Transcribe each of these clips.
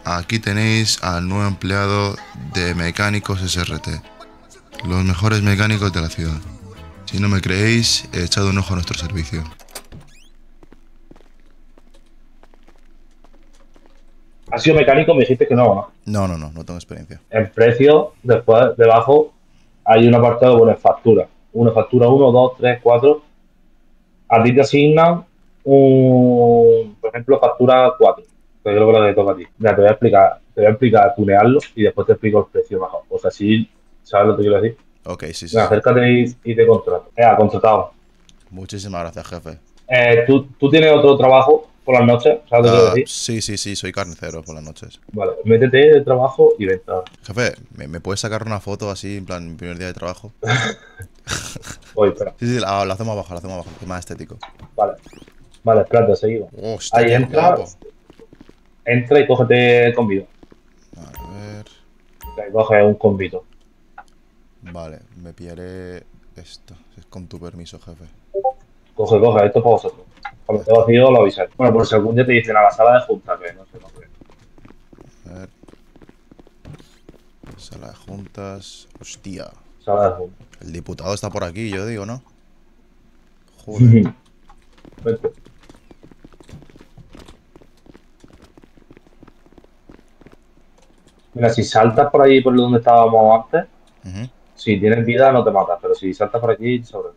Aquí tenéis al nuevo empleado de Mecánicos SRT. Los mejores mecánicos de la ciudad. Si no me creéis, echad un ojo a nuestro servicio. ¿Has sido mecánico? Me dijiste que no, ¿no? No tengo experiencia. En precio, después, debajo, hay un apartado con factura. Una factura 1, 2, 3, 4. A ti te asignan por ejemplo, factura 4, que creo que es la que toca a ti. Mira, te voy a explicar tunearlo y después te explico el precio mejor. O sea, si sabes lo que quiero decir. Ok, sí, sí, Venga, sí. acércate y te contrato. Contratado. Muchísimas gracias, jefe. ¿Tú tienes otro trabajo por las noches? ¿Sabes lo que quiero decir? Sí, sí, sí, soy carnicero por las noches. Vale, métete de trabajo y vente ahora. Jefe, ¿me puedes sacar una foto así, en plan, mi primer día de trabajo? Voy, espera. Sí, sí, lo hacemos abajo, que es más estético. Vale, vale, espérate, seguimos. Hostia, Ahí qué guapo. entra y cógete el convito. A ver. Te coges un convito. Vale, me pillaré esto. Es con tu permiso, jefe. Coge, esto es para vosotros. Cuando esté vacío lo avisáis. Bueno, por si algún día te dicen a la sala de junta, que no sé, no sé. A ver. Sala de juntas. Hostia. Sala de junta. El diputado está por aquí, yo digo, ¿no? Joder. Vente. Mira, si saltas por ahí, por donde estábamos antes, Ujú. si tienes vida no te matas, pero si saltas por aquí, sobre.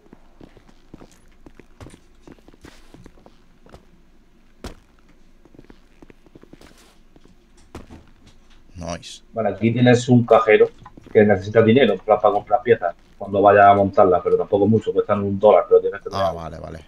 Nice. Vale, aquí tienes un cajero que necesita dinero para comprar piezas cuando vayas a montarlas, pero tampoco mucho, cuestan $1, pero tienes que tener Ah, algo. vale, vale.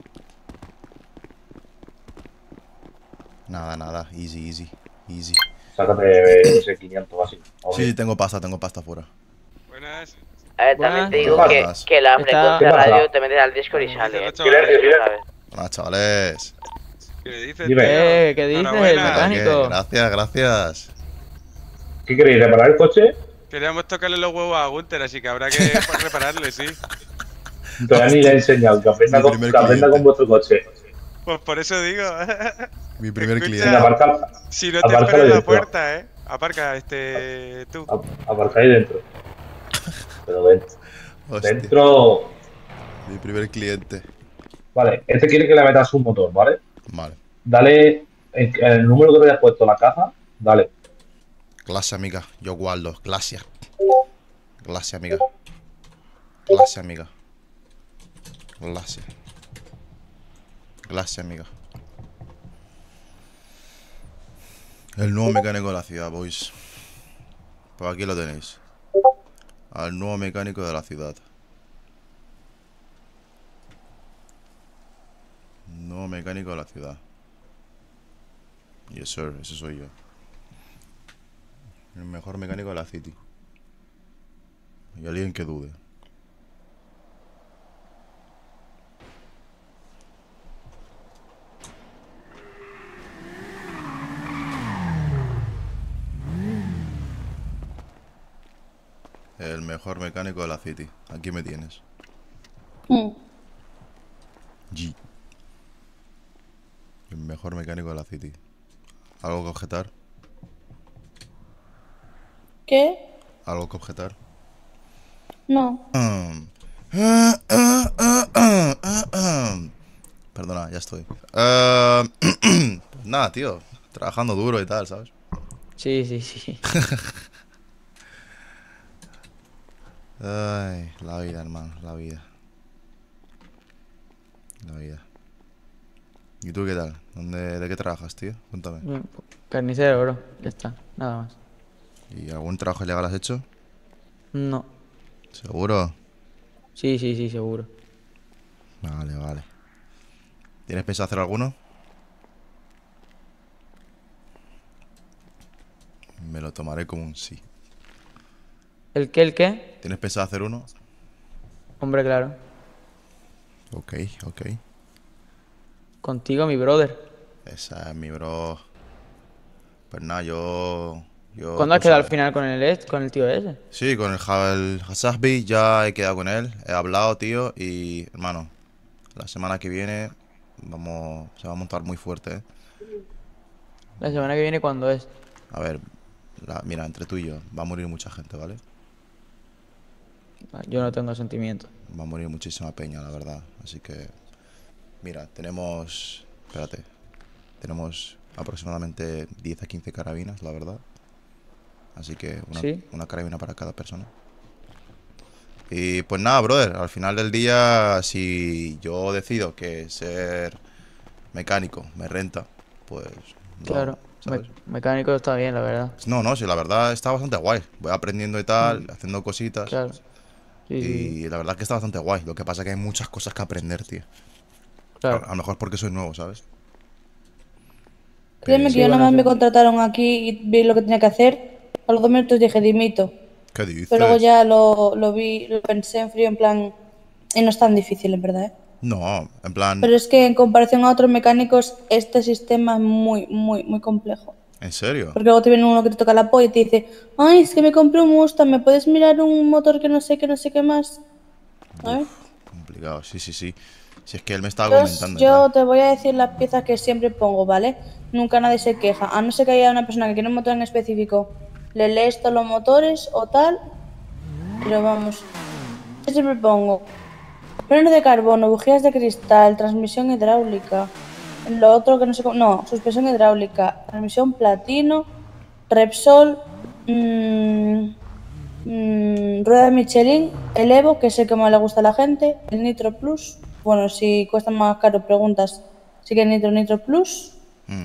Nada, nada. Easy, easy. Easy. Sácate, no sé, 500 o así. Sí, tengo pasta fuera. Buenas. A ver, también Buenas. te ¿Qué digo pasa? que el hambre Está- con ¿Qué pasa? radio te metes al Discord y ¿Qué sale. dicen los Silencio, chavales? silencio. ¿Sabes? Hola, chavales. ¿Qué dices, Dime. tío? ¿Qué dices, el Enhorabuena. mecánico? Gracias, gracias. ¿Qué queréis? ¿Reparar el coche? Queríamos tocarle los huevos a Gunter, así que habrá que repararle, sí. Todavía ni le he enseñado, que aprenda, Mi primer que aprenda cliente. con vuestro coche. Pues por eso digo. Mi primer Escucha, cliente. Venga, aparca, si no te aparca esperes ahí en la dentro. puerta, Aparca, tú. Aparca ahí dentro. Pero dentro. Hostia. Dentro. Mi primer cliente. Vale, este quiere que le metas un motor, ¿vale? Vale. Dale el número que te hayas puesto en la caja, dale. Gracias, amiga. Yo guardo. Gracias. Gracias, amiga. Gracias, amiga. Gracias. Gracias, amiga. El nuevo mecánico de la ciudad, boys. Pues aquí lo tenéis. Al nuevo mecánico de la ciudad. Nuevo mecánico de la ciudad. Yes, sir. Ese soy yo. El mejor mecánico de la city. Y alguien que dude. El mejor mecánico de la city. Aquí me tienes. G. El mejor mecánico de la city. ¿Algo que objetar? ¿Qué? ¿Algo que objetar? No. Perdona, ya estoy. Nada, tío. Trabajando duro y tal, ¿sabes? Sí, sí, sí. Ay, la vida, hermano, la vida. La vida. ¿Y tú qué tal? ¿De qué trabajas, tío? Cuéntame. Carnicero, bro. Ya está, nada más. ¿Y algún trabajo ilegal has hecho? No. ¿Seguro? Sí, sí, sí, seguro. Vale, vale. ¿Tienes pensado hacer alguno? Me lo tomaré como un sí. ¿El qué, el qué? ¿Tienes pensado hacer uno? Hombre, claro. Ok, ok. Contigo, mi brother. Esa es mi bro. Pues nada, yo... ¿Cuándo has tú quedado al sabes. final con el tío ese? Sí, con el Hasasbi ya he quedado con él. He hablado, tío. Y, hermano, la semana que viene se va a montar muy fuerte, ¿eh? La semana que viene, ¿cuándo es? A ver, mira, entre tú y yo, va a morir mucha gente, ¿vale? Yo no tengo sentimientos. Va a morir muchísima peña, la verdad. Así que, mira, tenemos... Espérate. Tenemos aproximadamente 10 a 15 carabinas, la verdad. Así que ¿Sí? una carabina para cada persona. Y pues nada, brother, al final del día, si yo decido que ser mecánico me renta, pues lo Claro. hago, ¿sabes? Mecánico está bien, la verdad. No, no, sí, la verdad está bastante guay. Voy aprendiendo y tal, haciendo cositas. Claro. Sí, sí, sí. Y la verdad que está bastante guay. Lo que pasa es que hay muchas cosas que aprender, tío. Claro. A lo mejor porque soy nuevo, ¿sabes? Créeme que Sí, yo nada bueno, más sí. me contrataron aquí y vi lo que tenía que hacer. A los 2 minutos dije, dimito. ¿Qué dices? Pero luego ya lo vi, lo pensé en frío, en plan... Y no es tan difícil, en verdad, ¿eh? No, en plan, Pero es que en comparación a otros mecánicos, este sistema es muy, muy, muy complejo. ¿en serio? Porque luego te viene uno que te toca la polla y te dice, ay, es que me compré un Mustang, ¿me puedes mirar un motor que no sé qué más? ¿Sabes? Complicado, sí, sí, sí. Si es que él me estaba Entonces, comentando y yo tal. te voy a decir las piezas que siempre pongo, ¿vale? Nunca nadie se queja, a no ser que haya una persona que quiere un motor en específico, le lees todos los motores o tal, pero vamos, yo siempre pongo frenos de carbono, bujías de cristal, transmisión hidráulica, lo otro que no sé cómo, no, suspensión hidráulica, transmisión platino, Repsol, rueda de Michelin, el Evo, que sé que más le gusta a la gente, el Nitro Plus, bueno, si cuesta más caro preguntas, sí que el Nitro Plus, Mm,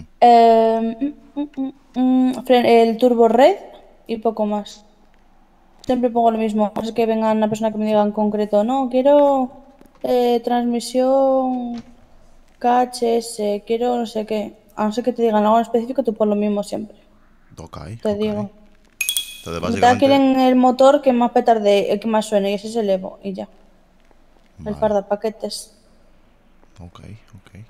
el Turbo Red y poco más. Siempre pongo lo mismo, no es que venga una persona que me diga en concreto, no, quiero transmisión KHS, quiero no sé qué, a no ser que te digan algo en específico, tú pon lo mismo siempre, ok, te ok. digo. Entonces, En mitad básicamente... quieren el motor que más petarde, el que más suene, y ese es el Evo, y ya. El Vale, fardapaquetes. ok, ok.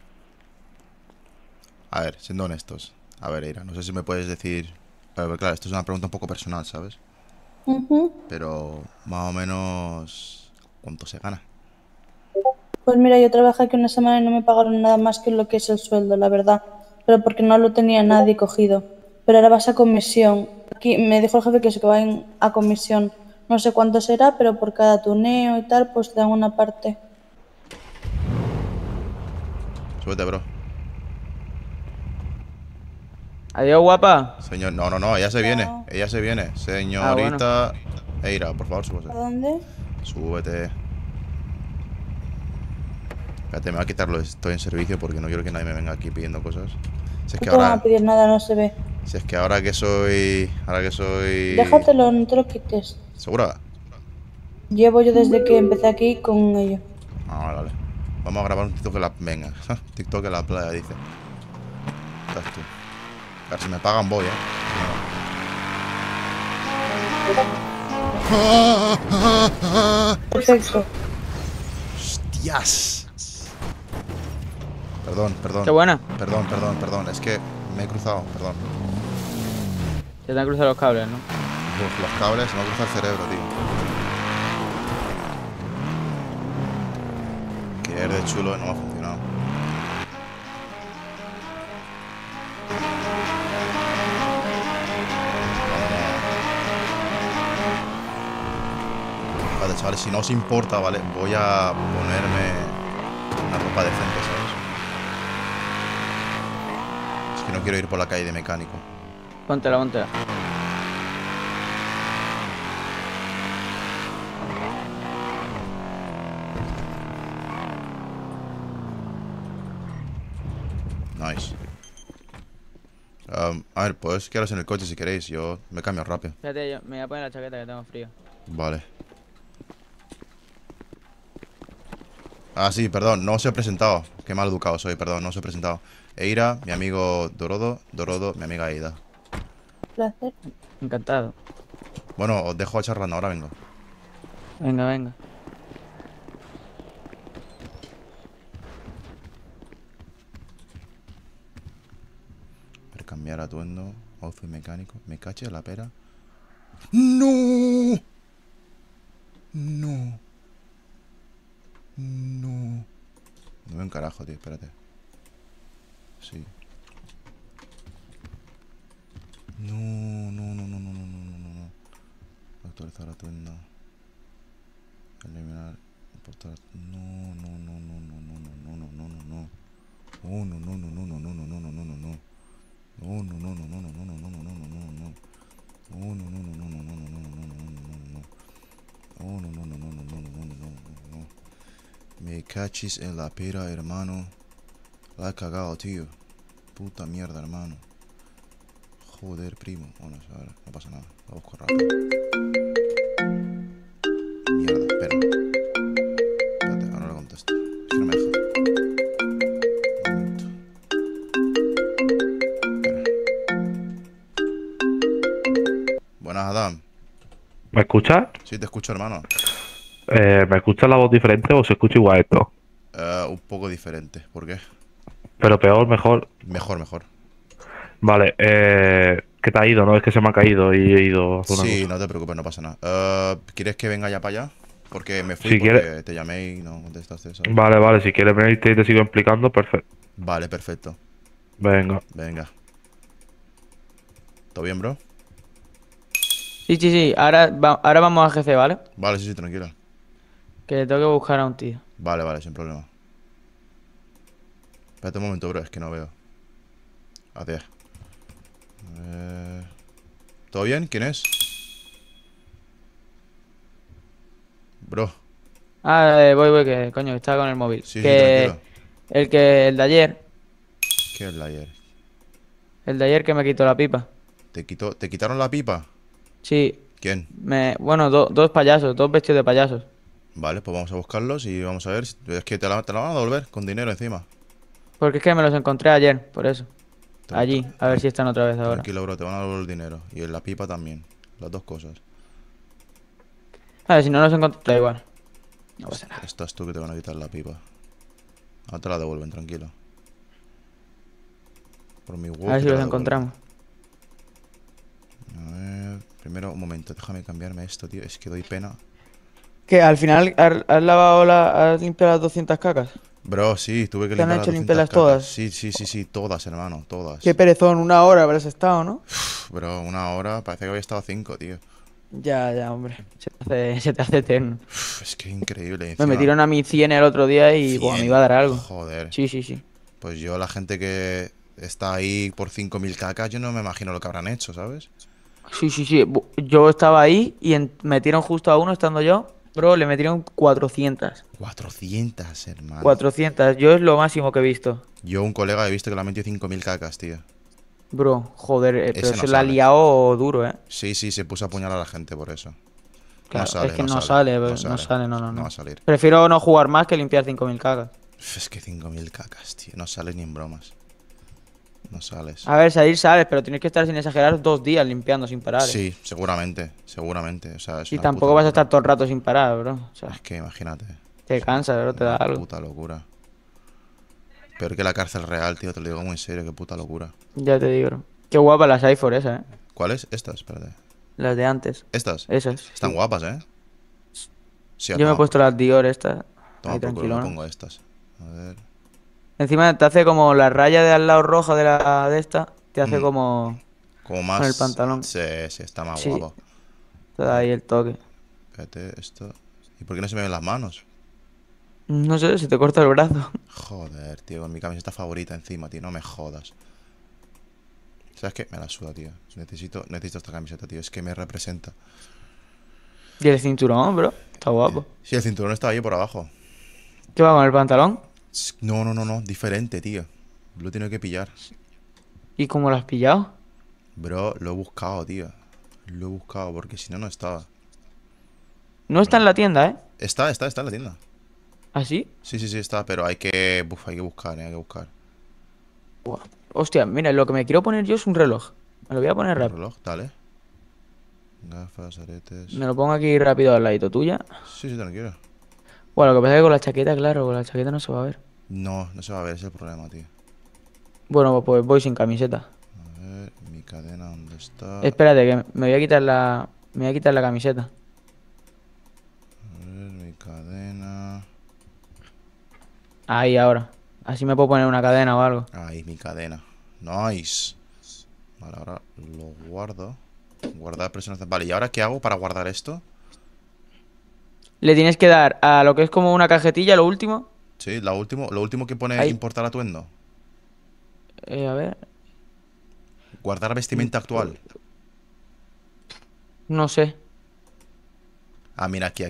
A ver, siendo honestos. A ver, Eira, no sé si me puedes decir... Pero claro, esto es una pregunta un poco personal, ¿sabes? Ujú. Pero más o menos... ¿Cuánto se gana? Pues mira, yo trabajé aquí una semana y no me pagaron nada más que lo que es el sueldo, la verdad. Pero porque no lo tenía nadie cogido. Pero ahora vas a comisión. Aquí me dijo el jefe que se que vayan a comisión. No sé cuánto será, pero por cada tuneo y tal, pues te dan una parte. Súbete, bro. Adiós, guapa. Señor... No, no, no, ella se viene. Chao. Ella se viene. Ah, bueno. Señorita... Eira, por favor, súbete. ¿A dónde? Súbete. Espérate, me va a quitarlo. Estoy en servicio porque no quiero que nadie me venga aquí pidiendo cosas. Si es No que te van ahora... a pedir nada, no se ve. Si es que ahora que soy... Ahora que soy... Déjatelo, no te lo quites. ¿Segura? Llevo yo desde que empecé aquí con ello. Ah, vale, vale. Vamos a grabar un TikTok en la... Venga, TikTok en la playa, dice. Estás tú. A ver si me pagan voy, Perfecto. ¡Hostias! Perdón, perdón. Qué buena. Perdón, perdón, perdón. Es que me he cruzado, perdón. Se te han cruzado los cables, ¿no? Uf, los cables, se me ha cruzado el cerebro, tío. Querer de chulo no me ha funcionado. Vale, chavales, si no os importa, ¿vale? Voy a ponerme una ropa decente, ¿sabes? Es que no quiero ir por la calle de mecánico. Póntela, póntela. Nice. A ver, pues quedaros en el coche si queréis. Yo me cambio rápido. Espérate, yo me voy a poner la chaqueta que tengo frío. Vale. Ah, sí, perdón, no os he presentado. Qué mal educado soy, perdón, no os he presentado. Eira, mi amigo Dorodo, Dorodo, mi amiga Eida. Placer. Encantado. Bueno, os dejo charlando, ahora vengo. Venga, venga. Cambiar atuendo, outfit mecánico. Me caché la pera. ¡No! No. No. No veo un carajo, tío, espérate. Sí. No. Forzar la tienda. Eliminar. Importar. No, no, no, no, no, no, no, no, no, no, no. Oh, no, no, no, no, no, no, no, no, no, no, no, no. Oh, no, no, no, no, no, no, no, no, no, no, no, no. Oh, no, no, no, no, no, no, no, no, no, no, no, no. Oh, no, no, no, no, no, no, no, no, no, no, no. Me cachis en la pera, hermano. La he cagado, tío. Puta mierda, hermano. Joder, primo. Bueno, a ver, no pasa nada. La busco rápido. Mierda, espera. Espérate, ahora le contesto. Es que no me deja. Un momento. Espera. Buenas, Adam. ¿Me escuchas? Sí, te escucho, hermano. ¿Me escuchas la voz diferente o se escucha igual esto? Un poco diferente. ¿Por qué? Pero peor, mejor. Mejor, mejor. Vale, que te ha ido, ¿no? Es que se me ha caído y he ido a hacer una Sí, cosa. no te preocupes, no pasa nada. ¿Quieres que venga ya para allá? Porque me fui Si porque quieres. te llamé y no contestaste, ¿sabes? Vale, vale, si quieres venirte y te sigo explicando, perfecto. Vale, perfecto. Venga. Venga. ¿Todo bien, bro? Sí, sí, sí. Ahora vamos a GC, ¿vale? Vale, sí, sí, tranquila. Que tengo que buscar a un tío. Vale, vale, sin problema. Espérate un momento, bro, es que no veo. Adiós. ¿Todo bien? ¿Quién es? Bro, Voy, que coño, estaba con el móvil. sí, sí, Que tranquilo. el de ayer, ¿Qué es la ayer? el de ayer que me quitó la pipa. ¿Te quitaron la pipa? Sí, ¿Quién? bueno, dos payasos, dos vestidos de payasos. Vale, pues vamos a buscarlos y vamos a ver. Es que te la van a devolver con dinero encima. Porque es que me los encontré ayer, por eso. Tra- Allí, a ver si están otra vez ahora. Tranquilo, bro, te van a devolver el dinero. Y en la pipa también. Las dos cosas. A ver, si no los encontré, da igual. No pasa nada. Estás tú que te van a quitar la pipa. Ahora te la devuelven, tranquilo. Por mi huevo. A ver que si te los la encontramos. devuelven. A ver, primero, un momento, déjame cambiarme esto, tío. Es que doy pena. ¿Que al final has limpiado las 200 cacas? Bro, sí, tuve que ¿Te han limpiar las hecho 200 limpiarlas cacas. todas? Sí, sí, sí, sí, todas, hermano, todas. Qué perezón, 1 hora habrás estado, ¿no? Bro, 1 hora, parece que había estado 5, tío. Ya, hombre. Se te hace eterno. Es que increíble. Me Encima, metieron a mí 100 el otro día y buah, me 100. iba a dar algo. Joder. Sí, sí, sí. Pues yo, la gente que está ahí por 5.000 cacas, yo no me imagino lo que habrán hecho, ¿sabes? Sí, sí, sí. Yo estaba ahí y metieron justo a uno estando yo. Bro, le metieron 400. 400, hermano. 400. Yo es lo máximo que he visto. Yo, un colega, he visto que le ha metido 5.000 cacas, tío. Bro, joder, pero Ese no se la ha sale. liado duro, ¿eh? Sí, sí, se puso a apuñalar a la gente por eso. Claro, No sale, es que no no sale, sale, no no sale. sale, no, No no. va a salir. Prefiero no jugar más que limpiar 5000 cagas. Es que 5.000 cacas, tío. No sale ni en bromas. No sales. A ver, salir sales, pero tienes que estar sin exagerar 2 días limpiando sin parar, ¿eh? Sí, seguramente, seguramente. O sea, es Y una tampoco puta vas a locura. estar todo el rato sin parar, bro. O sea, Es que imagínate. te cansas, bro, te da Una algo. puta locura. Peor que la cárcel real, tío. Te lo digo muy en serio, qué puta locura. Ya te digo, bro. Qué guapas las iPhone esas, ¿eh? ¿Cuáles? Estas, espérate. Las de antes. Estas. Esas. Están Sí. guapas, ¿eh? Sí, Yo me he puesto las Dior estas. Toma Ahí por culo, me tranquilo, pongo estas. A ver. Encima te hace como la raya de al lado roja de la de esta. Te hace Mm. como Como más. con el pantalón. Sí, sí, está más Sí. guapo. Te da ahí el toque. Espérate, esto. ¿Y por qué no se me ven las manos? No sé, se te corta el brazo. Joder, tío, con mi camiseta favorita encima, tío. No me jodas. ¿Sabes qué? Me la suda, tío. Necesito esta camiseta, tío. Es que me representa. Y el cinturón, bro. Está guapo. Sí, el cinturón está ahí por abajo. ¿Qué va con el pantalón? No, no, no, no. Diferente, tío. Lo he tenido que pillar. ¿Y cómo lo has pillado? Bro, lo he buscado, tío. Lo he buscado porque si no, no estaba. No está en la tienda, ¿eh? Está en la tienda. ¿Ah, sí? Sí, sí, sí, está, pero hay que buscar, hay que buscar. Buah. Hostia, mira, lo que me quiero poner yo es un reloj. Me lo voy a poner El rápido. reloj, dale. Gafas, aretes. Me lo pongo aquí rápido al ladito tuya. Sí, sí, tranquilo. Bueno, lo que pasa es que con la chaqueta, claro, con la chaqueta no se va a ver. No, no se va a ver, ese es el problema, tío. Bueno, pues voy sin camiseta. A ver, mi cadena, ¿dónde está? Espérate, que me voy a quitar la. Me voy a quitar la camiseta. A ver, mi cadena. Ahí, ahora. Así me puedo poner una cadena o algo. Ahí, mi cadena. Nice. Vale, ahora lo guardo. Guardar personas. Vale, ¿y ahora qué hago para guardar esto? Le tienes que dar a lo que es como una cajetilla, lo último. Sí, lo último que pone Ahí. importar atuendo. A ver. Guardar vestimenta actual. No sé. Ah, mira, aquí.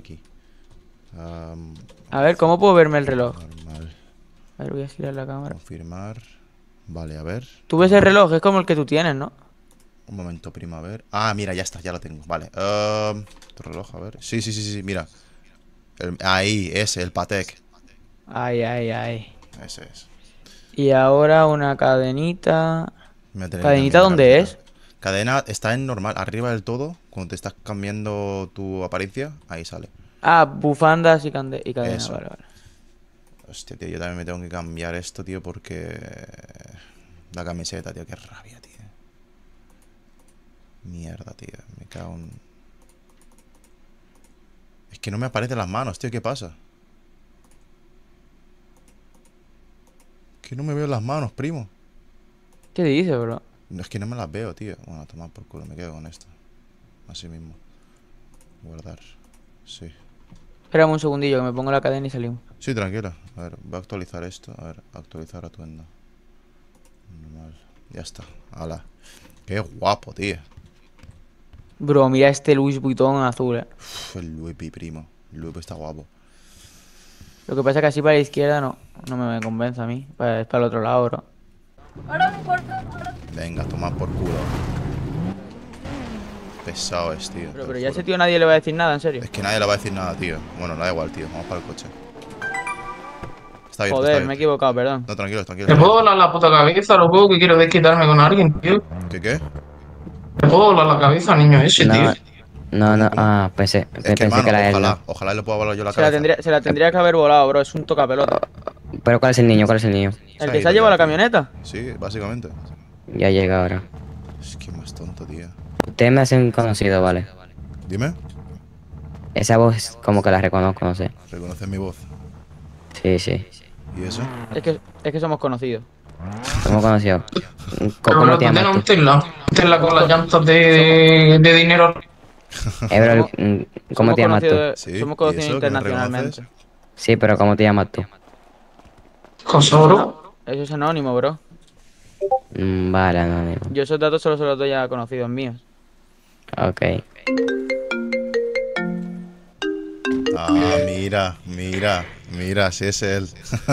A ver, ¿cómo puedo verme el reloj? Normal. A ver, voy a girar la cámara. Confirmar. Vale, a ver. Tú ves el reloj, es como el que tú tienes, ¿no? Un momento, prima, a ver. Ah, mira, ya está, ya lo tengo. Vale. Tu reloj, a ver. Sí, mira. Ahí, ese, el Patek. Ay. Ese es. Y ahora una cadenita. Me voy a tener que ¿Cadenita cambiar dónde la es? cadena está en normal, arriba del todo. Cuando te estás cambiando tu apariencia, ahí sale. Ah, bufandas y cadena, Eso. vale. Hostia, tío, yo también me tengo que cambiar esto, tío, porque... La camiseta, tío, qué rabia, tío. Mierda, tío, me cago en... Es que no me aparecen las manos, tío, ¿qué pasa? Que no me veo las manos, primo. ¿Qué dices, bro? No, es que no me las veo, tío. Bueno, a tomar por culo, me quedo con esto. Así mismo. Guardar. Sí. Espérame un segundillo que me pongo la cadena y salimos. Sí, tranquila. A ver, voy a actualizar esto. A ver, actualizar atuendo. Normal. Ya está. Hala. Qué guapo, tío. Bro, mira este Louis Vuitton azul, Uf, el Louis V, primo. El Louis V está guapo. Lo que pasa es que así para la izquierda no me convence a mí. Es para el otro lado, bro. Venga, toma por culo. Pesado es, tío. te Pero lo ya a juro. ese tío nadie le va a decir nada, en serio. Es que nadie le va a decir nada, tío. Bueno, da igual, tío. Vamos para el coche. Está abierto, Joder, está me he abierto. equivocado, perdón. No, tranquilo, tranquilo. ¿Te puedo volar la puta cabeza, loco? Que quiero desquitarme con alguien, tío. ¿Qué? ¿Te puedo volar la cabeza, niño ese, tío? ¿Cómo? Pensé Es que, que hermano, era él. ojalá. Ojalá le pueda volar yo la Se la cabeza. tendría que haber volado, bro. Es un tocapelota. Pero ¿cuál es el niño? ¿Cuál es el niño? ¿El que se ha llevado la camioneta? Sí, básicamente. Ya llega ahora. Es que más tonto, tío. Ustedes me hacen conocido, ¿vale? Dime. Esa voz como que la reconozco, no sé. ¿Reconoces mi voz? Sí. ¿Y eso? Es que somos conocidos. ¿Cómo conocido? Pero ¿Cómo bro, te tú tienes llamas un tú? Tesla. Un Tesla con las llantas de dinero. Bro, ¿cómo te llamas tú? Sí, Somos ¿y conocidos eso que me internacionalmente. reconoces? Sí, pero ¿cómo te llamas tú? Cosa, bro. Eso es anónimo, bro. Vale, anónimo. Yo esos datos solo se los doy a conocidos míos. Ok. Ah, mira, sí es él.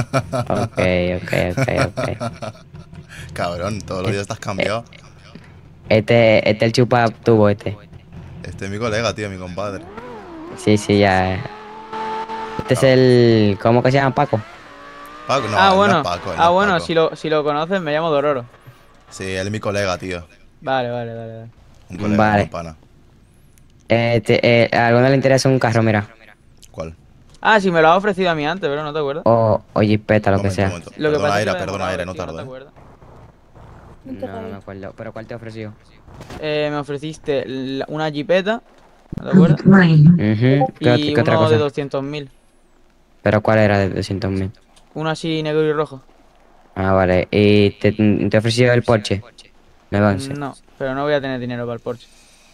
Ok. Cabrón, todos los días estás cambiado. Este es el chupa tubo este. Este es mi colega, tío, mi compadre. Sí, ya. Este es el... ¿Cómo que se llama? Paco. Paco, no, Ah, él no bueno. es Paco, él no es Bueno, Paco. si lo conoces, me llamo Dororo. Sí, él es mi colega, tío. Vale. Un colega Vale. un pana. ¿A alguno le interesa un carro, mira? ¿Cuál? Ah, si me lo has ofrecido a mí antes, pero no te acuerdas. O jipeta, lo Un que momento, sea. un momento. Lo que Perdona, pasa es que Aira, lo he perdona, demorado, Aira, no tío, tardo, te eh. acuerdas. No me acuerdo. ¿Pero cuál te ofreció? Me ofreciste una jipeta, ¿no te acuerdas? ¿Qué Y otra uno de cosa? 200.000. ¿Pero cuál era de 200.000? Uno así negro y rojo. Ah, vale. ¿Y te ofreció el Porsche? 911. No, pero no voy a tener dinero para el Porsche.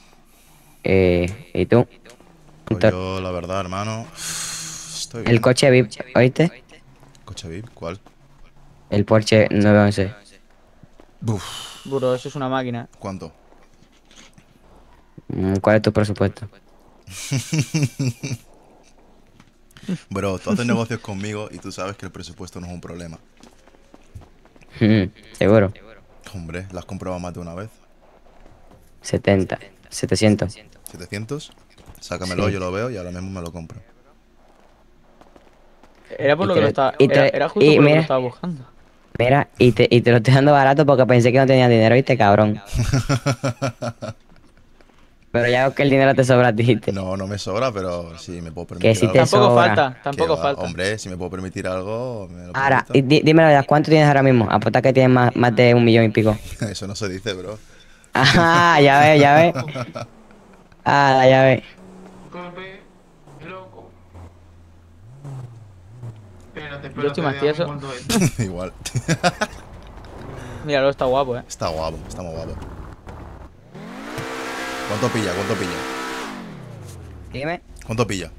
¿Y tú? Pues yo, la verdad, hermano, estoy bien. El coche VIP, ¿oíste? ¿Coche VIP? ¿Cuál? El Porsche 911. Buf, Bro, eso es una máquina. ¿cuánto? ¿Cuál es tu presupuesto? Bro, tú haces negocios conmigo y tú sabes que el presupuesto no es un problema. Seguro. Hombre, ¿la has comprobado más de una vez? 70. 700. ¿700? Sácamelo, Sí. yo lo veo y ahora mismo me lo compro. Era por Y lo te que lo lo- estaba. y te- Era justo y por lo que lo mira- estaba buscando. Mira, y te lo estoy dando barato porque pensé que no tenía dinero, ¿viste, cabrón? Pero ya veo que el dinero te sobra a ti, ¿viste? No, no me sobra, pero si me puedo permitir Que si algo. te Tampoco sobra. falta, tampoco Que va, falta. Hombre, si me puedo permitir algo, me lo Ahora, permito. dime la verdad, ¿cuánto tienes ahora mismo? Apuesta que tienes más de 1 millón y pico. Eso no se dice, bro. Ajá, ya ves. Ah, ya ves. Pepe, loco. Espérate, Yo estoy más déjame tieso. guardo esto. Igual. Míralo, está guapo, Está guapo, está muy guapo. ¿Cuánto pilla? ¿Cuánto pilla? Dime. ¿Cuánto pilla?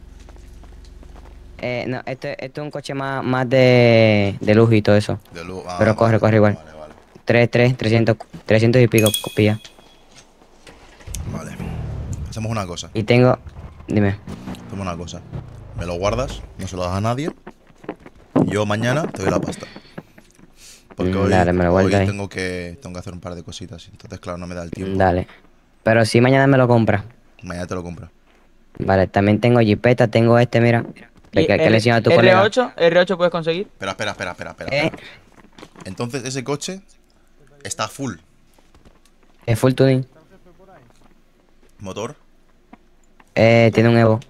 No, este es un coche más de lujo y todo eso. De luz. Pero corre igual. Vale, vale. 300 y pico pilla. Vale. Hacemos una cosa. Y tengo... Dime. Hacemos una cosa. Me lo guardas, no se lo das a nadie. Y yo mañana te doy la pasta. Porque hoy, Dale, me lo hoy guardo ahí. tengo que hacer un par de cositas. Entonces, claro, no me da el tiempo. Dale. Pero si mañana me lo compras. Mañana te lo compro. Vale, también tengo jipeta, tengo este, mira. ¿Y Que le enseñó a tu colega. R8 puedes conseguir? Espera. Entonces, ese coche está full. Es full tuning. Motor. Tiene un Evo.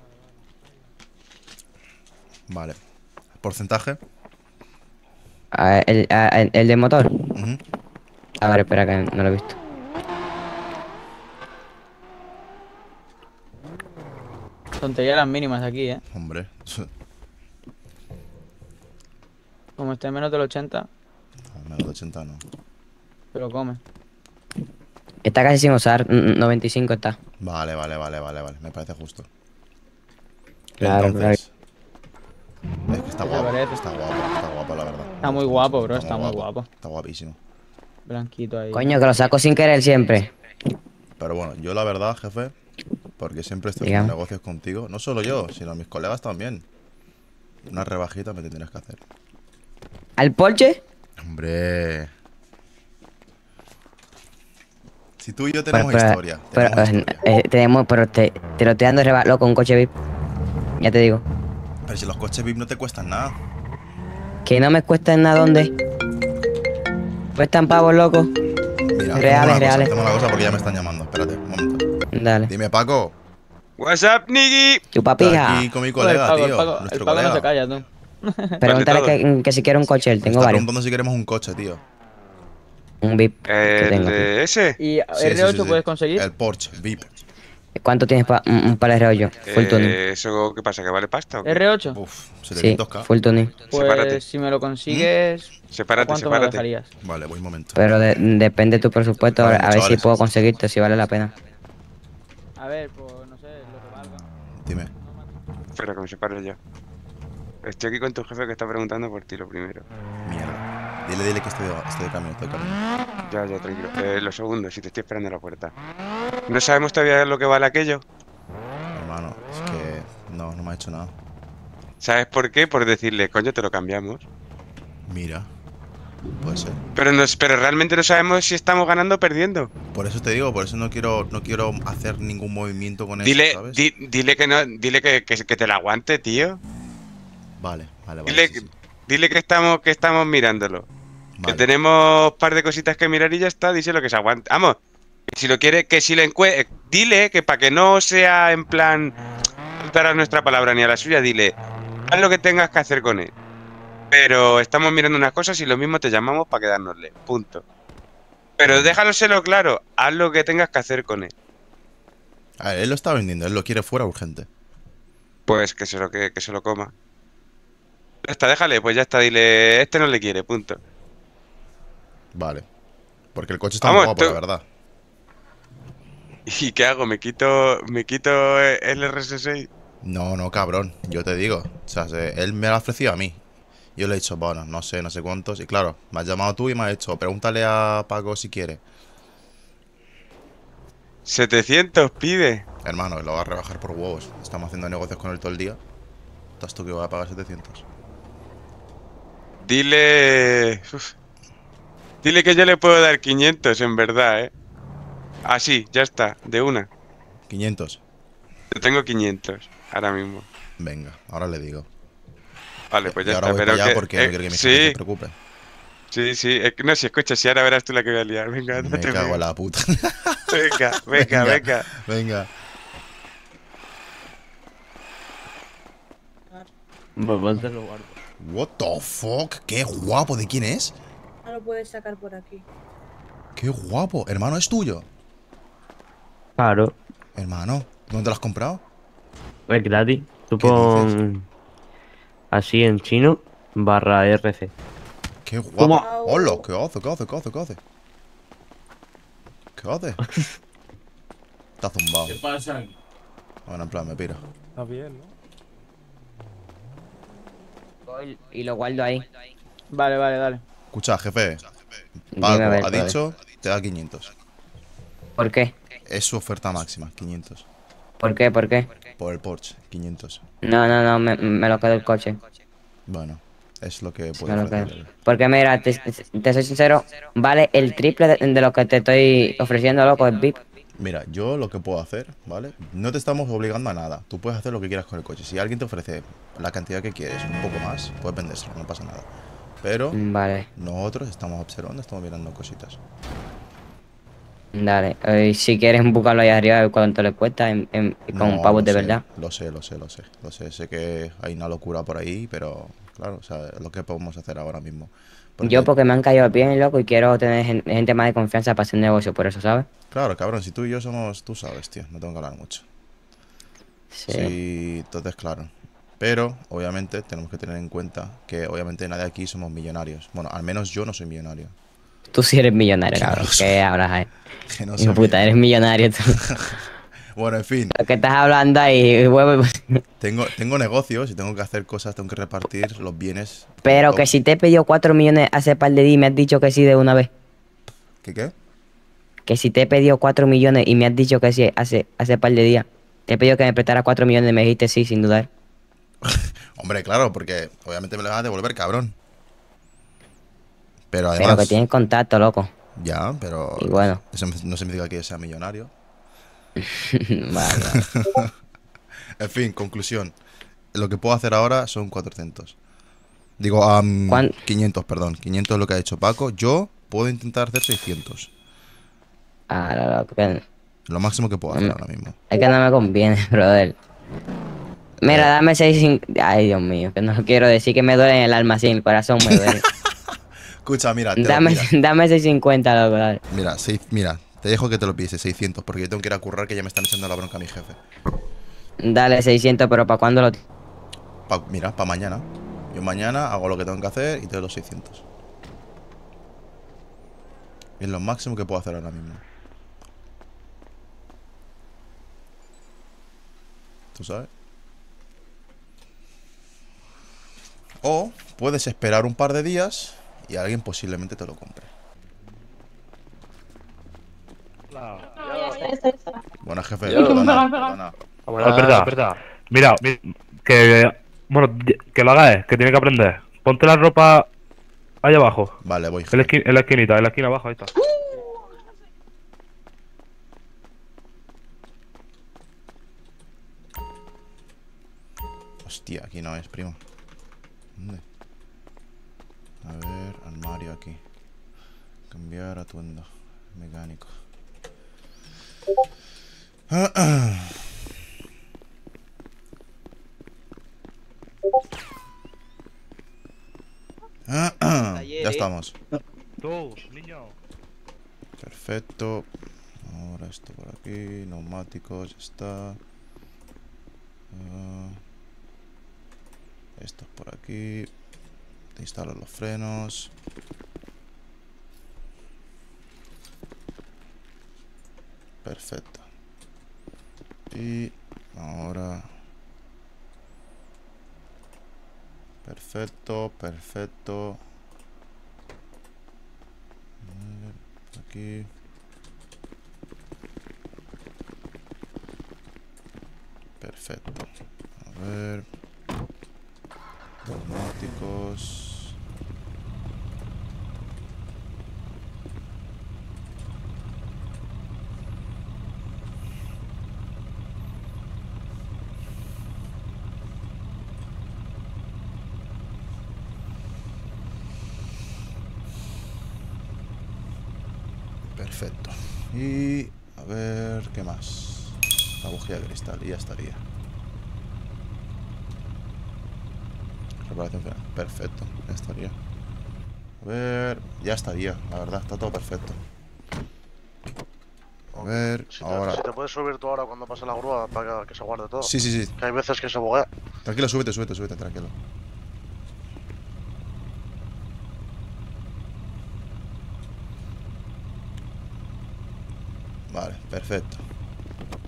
Vale. Porcentaje. El de motor. Ujú. A ver, espera que no lo he visto. Tonterías las mínimas aquí, Hombre. Como esté menos del 80, Menos de 80 no. pero come. Está casi sin usar. 95 está. Vale. Me parece justo. Claro, Entonces, es que está ¿Qué te guapo. parece? Está guapo, la verdad. Está muy guapo, bro, está muy guapo. Está guapísimo. Blanquito ahí. Coño, que lo saco sin querer siempre. Pero bueno, yo la verdad, jefe, porque siempre estoy Dígame. haciendo negocios contigo, no solo yo, sino mis colegas también. Una rebajita me tendrías que hacer. ¿Al Porsche? Hombre. Si tú y yo tenemos Pero- historia. Pero, pero te lo estoy dando loco, un coche VIP. Ya te digo. Pero si los coches VIP no te cuestan nada. Que no me cuesta en nada, ¿dónde? Cuestan pavos, loco. Mira, Reales. hacemos una cosa porque ya me están llamando. Espérate, un momento. Dale. Dime, Paco. What's up, Niggy? Chupa Estoy pija. aquí con mi Joder, colega, tío. el Nuestro Paco no se colega. calla, tú. Pregúntale todo. que si quiere un coche, él. Me Tengo está varios. preguntando si queremos un coche, tío. Un VIP que ¿El tengo. de ese? ¿Y Sí, R8 sí, sí. puedes conseguir? El Porsche VIP. ¿Cuánto tienes para un par de rollo? Full tuning. ¿Eso qué pasa? ¿Que vale pasta o qué? ¿R8? Uf, Sí, 700k. full tuning. Pues sepárate. si me lo consigues, ¿a Sepárate, cuánto me lo sepárate. dejarías? Vale, voy un momento. Pero depende de tu presupuesto. Vale, A ver si chavales. puedo conseguirte, si vale la pena. A ver, pues no sé, lo que valga. Dime. Espera, que me separe yo. Estoy aquí con tu jefe que está preguntando por ti lo primero. Mierda. Dile que estoy de camino, Ya, tranquilo. Lo segundo, si te estoy esperando a la puerta. ¿No sabemos todavía lo que vale aquello? Hermano, es que no me ha hecho nada. ¿Sabes por qué? Por decirle, coño, te lo cambiamos. Mira. Puede ser. Pero realmente no sabemos si estamos ganando o perdiendo. Por eso te digo, por eso no quiero hacer ningún movimiento con Dile, eso, ¿sabes? dile que no, dile que te la aguante, tío. Vale. Dile, sí, sí. dile que estamos mirándolo. Que Vale. tenemos un par de cositas que mirar y ya está, díselo que se aguante. Vamos, que si lo quiere, que si le dile que para que no sea en plan faltar a nuestra palabra ni a la suya, dile, haz lo que tengas que hacer con él. Pero estamos mirando unas cosas y lo mismo te llamamos para quedárnosle. Punto. Pero déjaloselo claro, haz lo que tengas que hacer con él. A ver, él lo está vendiendo, él lo quiere fuera urgente. Pues que se lo coma. Ya está, déjale, pues ya está, dile, este no le quiere, punto. Vale. Porque el coche está Vamos, muy guapo, tú- la verdad. ¿Y qué hago? ¿Me quito el RS6? No, cabrón. Yo te digo. O sea, él me lo ha ofrecido a mí. Yo le he dicho, bueno, no sé cuántos. Y claro, me has llamado tú y me has dicho, pregúntale a Paco si quiere. 700 pide. Hermano, lo va a rebajar por huevos. Estamos haciendo negocios con él todo el día. ¿Estás tú que va a pagar 700? Dile... Uf. Dile que yo le puedo dar 500, en verdad, ¿eh? Así, ya está, de una. 500. Yo tengo 500, ahora mismo. Venga, ahora le digo. Vale, pues Y ya ahora está, voy pero para allá que... porque no quiero que mi jefe sí, se preocupe. sí. No, si escucha, si ahora verás tú la que voy a liar. Venga, Me no te cago en rías. la puta. Venga. Venga. Pues te lo guardo. What the fuck? Qué guapo. ¿De quién es? No lo puedes sacar por aquí. Qué guapo. Hermano, ¿es tuyo? Claro, Hermano, ¿dónde te lo has comprado? es gratis. Tú ¿Qué pon así en chino /RC. Qué guapo. ¿Cómo? Hola, ¿qué hace? ¿Qué hace? Está zumbado. ¿Qué pasa? Bueno, en plan, me piro. Está bien, ¿no? Y lo guardo ahí. Vale, vale, dale. Escucha, jefe. Dime, Paco a ver, ha brother. dicho, te da 500. ¿Por qué? Es su oferta máxima, 500. ¿Por qué? ¿Por qué? Por el Porsche, 500. No, me lo quedo el coche. Bueno, es lo que Me puedo lo quedo. ofrecer. Porque mira, te soy sincero, vale el triple de lo que te estoy ofreciendo, loco, el VIP. Mira, yo lo que puedo hacer, ¿vale? No te estamos obligando a nada. Tú puedes hacer lo que quieras con el coche. Si alguien te ofrece la cantidad que quieres, un poco más, puedes vendérselo, no pasa nada. Pero Vale, nosotros estamos observando, estamos mirando cositas. dale. Si quieres buscarlo ahí arriba, a ver cuánto le cuesta con No, pavos lo de sé, verdad. Lo sé. Sé que hay una locura por ahí, pero claro, o sea, es lo que podemos hacer ahora mismo. Yo porque me han caído bien, loco, y quiero tener gente más de confianza para hacer negocio, por eso, ¿sabes? Claro, cabrón, si tú y yo somos, tú sabes, tío, no tengo que hablar mucho. Sí. Sí, entonces, claro. Pero, obviamente, tenemos que tener en cuenta que, obviamente, nadie aquí somos millonarios. Bueno, al menos yo no soy millonario. Tú sí eres millonario, Que no cabrón. lo soy. ¿Qué hablas ahí? Que no Hijo soy puta, eres millonario tú. Bueno, en fin, Lo que estás hablando ahí, huevo. tengo negocios y tengo que hacer cosas, tengo que repartir los bienes. Pero que si te he pedido 4 millones hace par de días y me has dicho que sí de una vez. ¿Qué? Que si te he pedido 4 millones y me has dicho que sí hace par de días. Te he pedido que me prestara 4 millones y me dijiste sí, sin dudar. Hombre, claro, porque obviamente me lo vas a devolver, cabrón. Pero Pero además... que tienes contacto, loco. Ya, pero... Y bueno. Eso no significa que yo sea millonario. Vale. En fin, conclusión. Lo que puedo hacer ahora son 400. Digo, 500, perdón. 500 es lo que ha hecho Paco. Yo puedo intentar hacer 600. Ah, no, loco. Que... Lo máximo que puedo hacer ahora mismo. Es que no me conviene, brother. Mira, dame 6... Ay, Dios mío, que no quiero decir que me duele en el alma, sí, en el corazón me duele. Escucha, mira, Dame 650, loco, dale. Mira, te dejo que te lo pides, 600, porque yo tengo que ir a currar, que ya me están echando la bronca a mi jefe. Dale 600, pero ¿para cuándo lo...? Mira, para mañana. Yo mañana hago lo que tengo que hacer y te doy los 600. Es lo máximo que puedo hacer ahora mismo. ¿Tú sabes? O puedes esperar un par de días y alguien posiblemente te lo compre. Buena, jefe. Perdona. Es verdad. Mira, que... Bueno, que lo hagas, que tiene que aprender. Ponte la ropa ahí abajo. Vale, voy. En la esquinita, en la esquina abajo, ahí está. Hostia, aquí no es, primo. ¿Dónde? A ver, armario aquí. Cambiar atuendo. Mecánico. Ya estamos. Tú, niño. Perfecto. Ahora esto por aquí. Neumáticos, ya está. Esto por aquí. Te instalo los frenos. Perfecto. Y ahora... Perfecto. A ver, aquí. Perfecto. A ver. Neumáticos. Perfecto. Y a ver, ¿qué más? La bujía de cristal y ya estaría. Reparación final. Perfecto, ya estaría. A ver, ya estaría, la verdad, está todo perfecto. A ver, ahora... Si te puedes subir tú ahora cuando pase la grúa para que se guarde todo. Sí. Que hay veces que se buguea. Tranquilo, súbete, tranquilo. Vale, perfecto.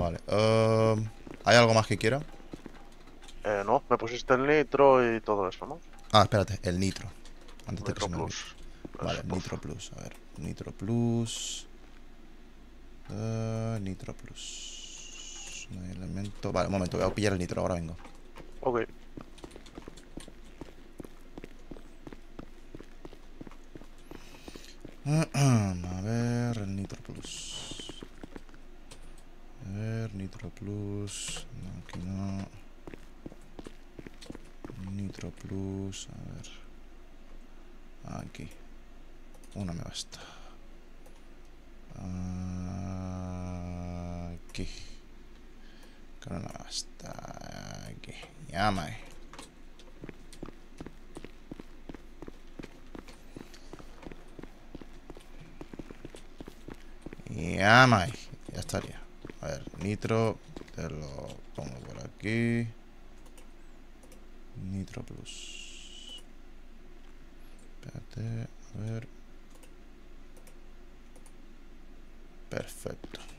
Vale. ¿Hay algo más que quiera? No, me pusiste el nitro y todo eso, ¿no? Ah, espérate, el nitro. Antes de que Nitro se me olvide. Plus. Vale, Eso, Nitro Plus. A ver, Nitro Plus. Nitro Plus. No hay elemento. Vale, un momento, voy a pillar el nitro, ahora vengo. Ok. A ver, el Nitro Plus. A ver, Nitro Plus. No, aquí no. Nitro Plus. A ver. Aquí. Una me basta. Aquí. Con una me basta. Aquí. Llama. Llama. Ya estaría. A ver, nitro. Te lo pongo por aquí. Nitro Plus. Espérate, a ver. Perfecto.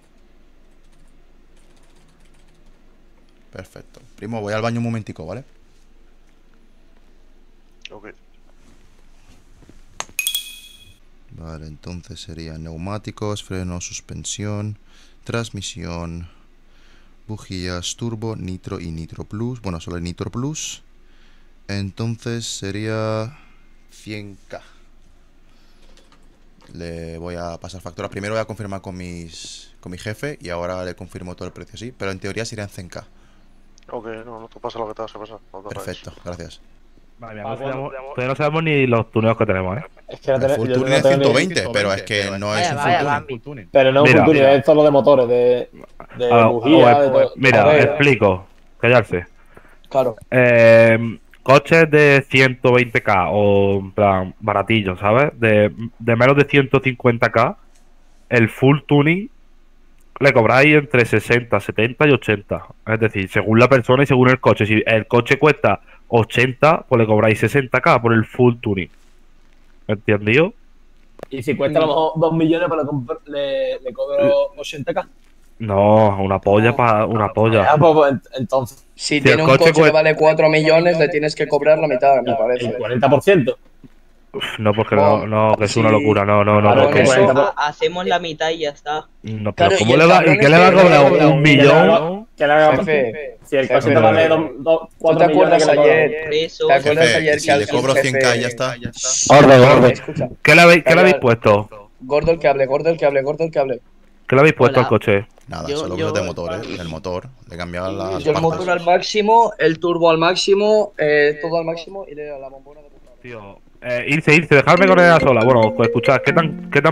Perfecto. Primo, voy al baño un momentico, ¿vale? Ok. Vale, entonces serían neumáticos, freno, suspensión, transmisión, bujías, turbo, nitro y nitro plus. Bueno, solo el nitro plus. Entonces sería 100k. Le voy a pasar factura. Primero voy a confirmar con mi jefe y ahora le confirmo todo el precio, sí. Pero en teoría serían 100k. Ok, no, tú pasa lo que te vas a pasar. No te Perfecto, gracias. Vale, mira, todavía no sabemos ni los tuneos que tenemos, ¿eh? Es que no El full tuning es 120, pero es que no es un full tuning. Pero no es Mira, un full tuning, es solo de motores, de bujía, de todo. Mira, explico. Callarse. Claro. Coches de 120k o en plan baratillos, ¿sabes? De menos de 150k, el full tuning le cobráis entre 60, 70 y 80. Es decir, según la persona y según el coche. Si el coche cuesta 80, pues le cobráis 60k por el full tuning. ¿Entendido? Y si cuesta a lo mejor 2 millones, pues le cobro 80k. No, una polla para una polla. Ah, pues entonces. Si tiene un coche que vale 4 millones, le tienes que cobrar la mitad, me parece. El 40%. No, porque no, que es una locura. No, Claro, porque Hacemos la mitad y ya está. no, pero Claro, ¿cómo y le el va, cabrón ¿y qué es le va a que- cobrar? ¿Un millón? Que le haga Jefe, si el jefe, coche te vale 4 ¿tú te acuerdas millones, ayer? ¿Te acuerdas Jefe, ayer y si que al le cobro jefe- 100k y ya está. Orden. Escucha. ¿Qué le habéis puesto? Gordo el que hable, gordo el que hable, gordo el que hable. ¿Qué le habéis puesto Hola. al coche? Nada, solo cosas de motor, el motor. Le he cambiado las Yo el motor al partes. máximo, el turbo al máximo, todo al máximo y le la bombona de puta. Tío, irse, dejarme con ella sola. Bueno, pues escuchad, ¿qué te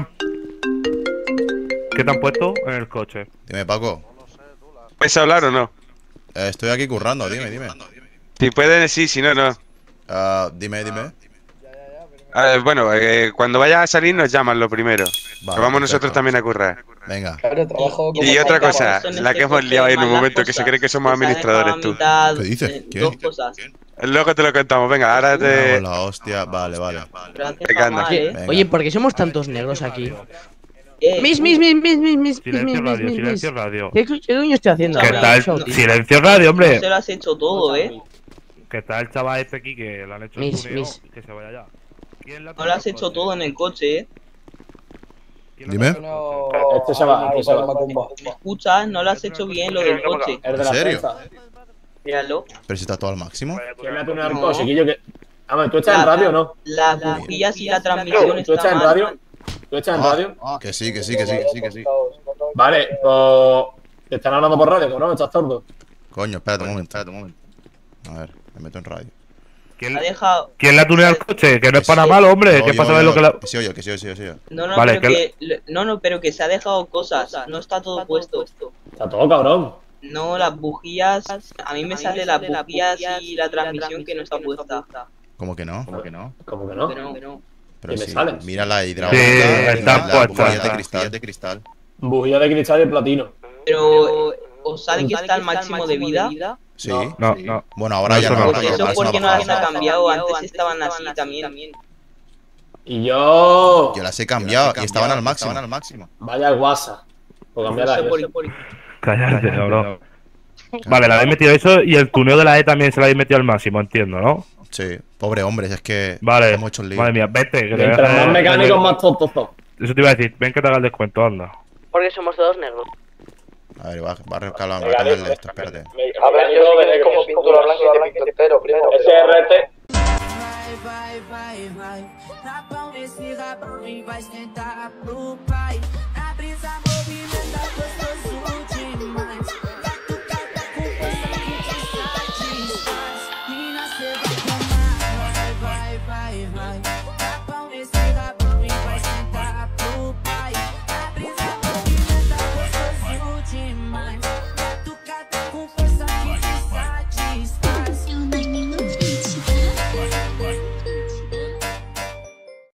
han puesto en el coche? Dime, Paco. ¿Puedes hablar o no? Estoy aquí currando, dime. Si puedes, sí, si no, no. Dime. Bueno, cuando vayas a salir nos llaman lo primero. Vale, Que vamos nosotros perfecto. también a currar. Venga. Claro, trabajo como Y otra cosa, Eso en la este que hemos coche liado ahí en un malas momento, que se cosas. cree que somos Se ha dejado administradores a tú. mitad, ¿Qué dices? ¿Qué? Dos cosas. Luego te lo contamos, venga, ahora te... La hostia, vale. Pero antes Venga, está anda. mal, ¿eh? Venga. Oye, ¿por qué somos tantos negros aquí? Mis. Silencio radio, silencio radio. ¿Qué coño estoy haciendo ¿Qué ahora? tal? Eso, tío. Silencio radio, No hombre. se lo has hecho todo, ¿eh? ¿Qué tal el chaval este aquí que le han hecho el Mis. tuneo? Que se vaya ya. ¿Quién le ha No lo has tuneado el hecho coche? todo en el coche, ¿eh? ¿Quién le ha Dime. tuneado el coche? Este se va, Macumba. Escucha, no lo has hecho bien lo del coche. Es de la ¿En serio? prensa. Míralo. Pero si está todo al máximo. ¿Quién le ha tuneado el No. coche? Guillo, que... Vamos, ¿tú estás en radio o no? Las bujías y la transmisión ¿Tú estás están en mal. radio? ¿Tú estás en radio? Que sí. Vale, pues... Te están hablando por radio, ¿no? ¿Estás sordo? Coño, espérate un momento. A ver, me meto en radio. Ha dejado... ¿Quién le ha tuneado el coche? Que no es para malo, hombre. ¿Qué pasa de lo que la... Que sí oye, que sí oye. No, Vale, pero que se ha dejado cosas. No está todo puesto. Está todo cabrón. No, las bujías... A mí me sale las bujías y la transmisión que no está puesta. ¿Cómo que no? ¿Cómo que no? Pero ¿Y me sí, sale? mira la hidráulica. Sí, y están la puestas. bujía de cristal. Bujía de cristal y platino. Pero... ¿Os sale que está al máximo de vida? Sí. No. Bueno, ahora No, ya eso no. no. Pues eso ahora porque no ha las bajado. ha cambiado. Antes estaban así también. Y yo... Yo las he cambiado y estaban al máximo. Vaya al WhatsApp. Por cambiar No sé la... por- Cállate, cabrón. Vale, le habéis metido eso y el tuneo de la E también se lo habéis metido al máximo, entiendo, ¿no? Sí, pobre hombre, es que Vale, hemos hecho el lío. madre mía, vete. Que te Mientras voy a más hacer- mecánicos, más tontos son. Eso te iba a decir, ven que te haga el descuento, anda. Porque somos todos negros. A ver, va a recalmar el de esto, espérate. Mecánico de como pintura blanca y te pinto entero, primo. SRT. Vai, vai, vai, vai. Rapão, esse rapão e vai sentar pro pai.